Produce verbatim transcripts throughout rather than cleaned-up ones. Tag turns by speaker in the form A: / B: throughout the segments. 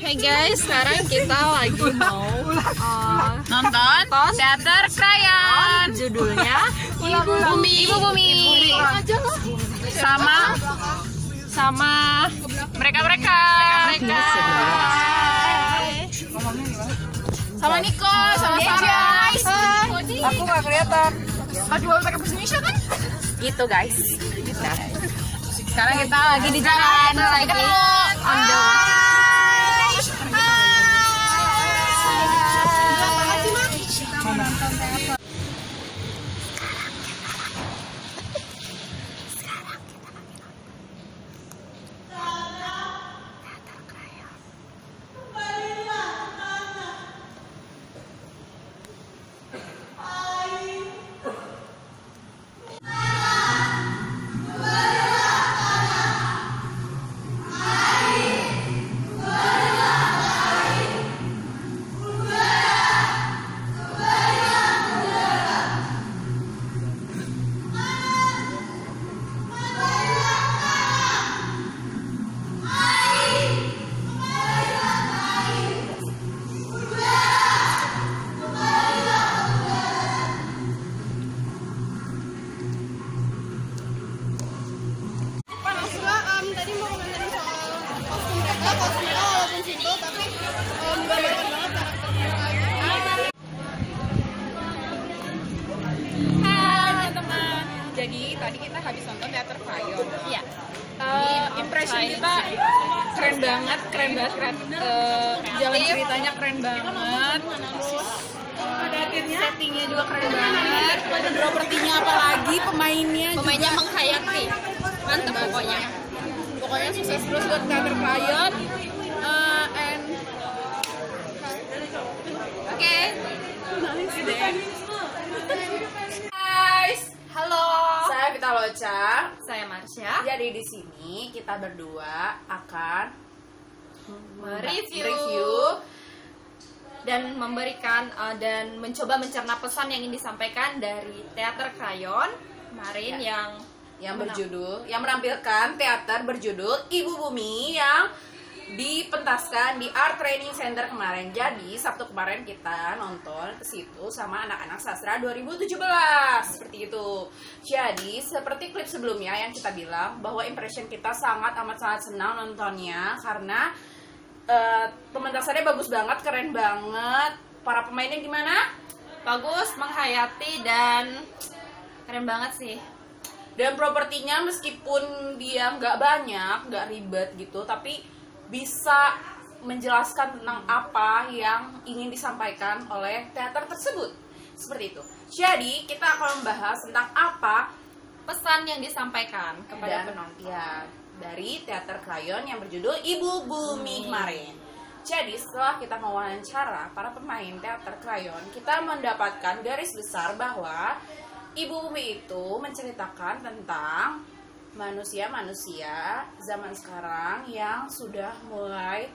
A: Hai guys, sekarang kita lagi mau uh,
B: nonton teater krayon.
A: Judulnya
B: Ibu Bumi. Ibu Bumi. Sama sama mereka-mereka. Mereka. Sama Niko, sama Sarah.
C: Aku nggak kelihatan.
B: Aduh, pakai bahasa Indonesia kan? Gitu guys. Nah, sekarang kita lagi di jalan lagi. On the way. Jadi tadi kita habis nonton teater krayon.
A: Iya.
B: Uh, impression kita keren banget, keren banget, keren. Uh, jalan ceritanya keren banget. Terus settingnya juga keren banget. Propertinya apalagi, pemainnya.
A: Pemainnya menghayati. Mantap pokoknya.
B: Pokoknya sukses terus buat teater krayon. Uh, and oke. Okay. Nice deh. Guys.
A: Halo.
B: Saya Vita Loca.
A: Saya Marsha.
B: Jadi di sini kita berdua akan
A: mereview
B: review
A: dan memberikan uh, dan mencoba mencerna pesan yang ingin disampaikan dari teater krayon kemarin
B: Ya.
A: yang
B: yang berjudul, yang menampilkan teater berjudul Ibu Bumi yang dipentaskan di Art Training Center kemarin. Jadi Sabtu kemarin kita nonton ke situ sama anak-anak sastra dua ribu tujuh belas seperti itu. Jadi seperti klip sebelumnya yang kita bilang bahwa impression kita sangat amat sangat senang nontonnya karena uh, pementasannya bagus banget, keren banget. Para pemainnya gimana?
A: bagus, menghayati dan keren banget sih.
B: Dan propertinya meskipun dia nggak banyak, nggak ribet gitu, tapi bisa menjelaskan tentang apa yang ingin disampaikan oleh teater tersebut. Seperti itu. Jadi kita akan membahas tentang apa
A: Pesan yang disampaikan kepada
B: dan,
A: penonton.
B: ya, dari teater krayon yang berjudul Ibu Bumi kemarin. Jadi setelah kita mewawancara para pemain teater krayon, kita mendapatkan garis besar bahwa Ibu Bumi itu menceritakan tentang manusia-manusia zaman sekarang yang sudah mulai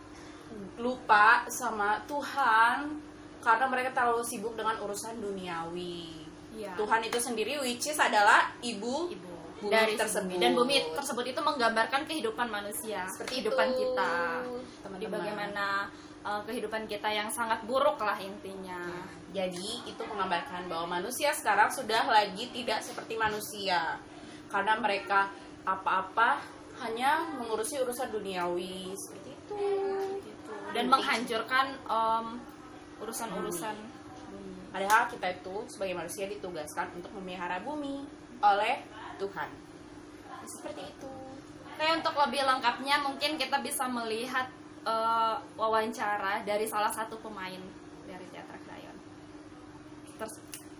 B: lupa sama Tuhan karena mereka terlalu sibuk dengan urusan duniawi.
A: Ya.
B: Tuhan itu sendiri which is adalah ibu,
A: Ibu
B: bumi
A: dari
B: tersebut.
A: dan bumi tersebut itu menggambarkan kehidupan manusia,
B: Seperti
A: kehidupan
B: itu,
A: kita,
B: teman-teman.
A: di bagaimana uh, kehidupan kita yang sangat buruk lah intinya.
B: Jadi itu menggambarkan bahwa manusia sekarang sudah lagi tidak seperti manusia karena mereka apa-apa hanya mengurusi urusan duniawi seperti itu.
A: Gitu. Dan menghancurkan um, urusan-urusan bumi.
B: Padahal kita itu sebagai manusia ditugaskan untuk memelihara bumi oleh Tuhan. Seperti itu.
A: Oke, untuk lebih lengkapnya mungkin kita bisa melihat uh, wawancara dari salah satu pemain dari teater krayon. Terus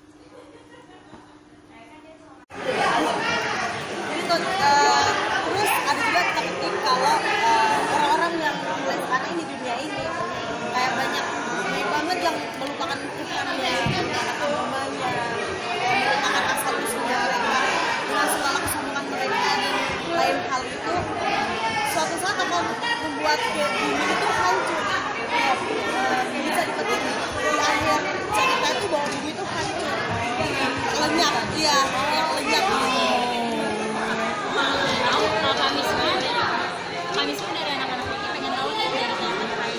C: Jadi uh, terus ada juga kita ketik kalau uh, orang-orang yang mulai sekarang di dunia ini kayak banyak banyak banget yang melupakan Tuhannya, melupakan agamanya, melupakan asal usulnya mereka dengan segala kesombongan mereka dan lain hal itu suatu saat akan membuat bumi itu hancur. Uh, bisa dipetik di akhir cerita itu bahwa bumi itu hancur, lenyap, iya, yang lenyap.
D: Tahu kalau kami semua, kami semua dari anak-anak ini pengen tahu nih dari teater krayon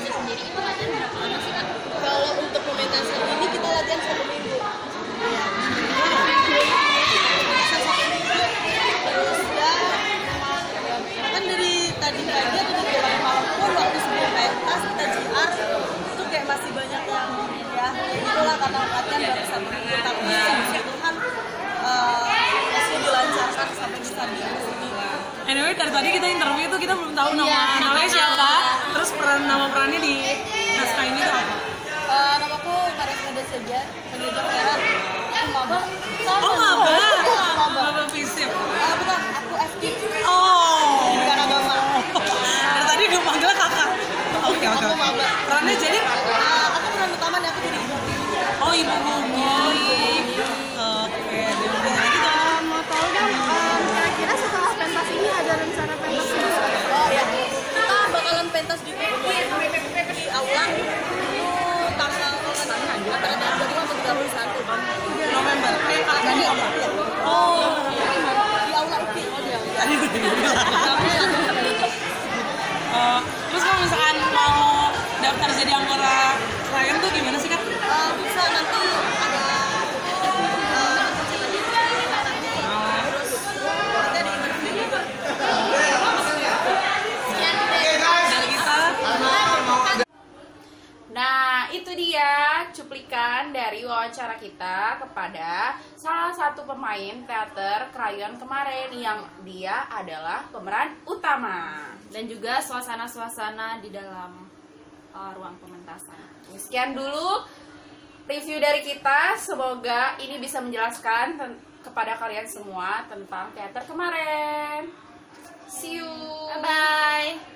D: Anyway, dari tadi kita interview tuh kita belum tahu nama
C: Iya.
D: namanya siapa, terus peran nama perannya di naskah ini tuh apa?
C: Eh, namaku Karisma Deseja, pendidik merah. Aku maba.
D: Oh, maba.
C: Maba.
D: Maba fisip.
C: Eh, bukan, aku F K.
D: Oh.
C: Bukan agama.
D: Dari tadi udah manggilnya kakak. Oke, oke.
C: Aku maba.
D: Perannya jadi
C: Eh, aku peran utama nih, aku jadi ibu.
D: oh, Ibu Bumi. Oke, dia mau nanya lagi dong.
E: Mau tahu dong, em, kira-kira setelah pentas ini ada rencana pentas juga?
C: Oh ya, kita bakalan pentas di di aula itu tanggal kalau nggak salah juga tanggal dua puluh atau tiga puluh satu
D: November. Eh, kalau
C: nanti
D: tadi
C: aula
D: oh.
C: di aula U P. Oh di aula.
D: Tadi udah dibilang. Eh, terus kalau misalkan mau daftar jadi anggota klien tuh gimana sih, Kak?
C: Eh, bisa nanti ada eh, terus nanti ada interview juga.
D: Dari kita.
B: Nah, itu dia cuplikan dari wawancara kita kepada salah satu pemain teater Krayon kemarin yang dia adalah pemeran utama.
A: Dan juga suasana-suasana di dalam uh, ruang pementasan.
B: Sekian dulu review dari kita. Semoga ini bisa menjelaskan ten- kepada kalian semua tentang teater kemarin. See you.
A: Bye bye.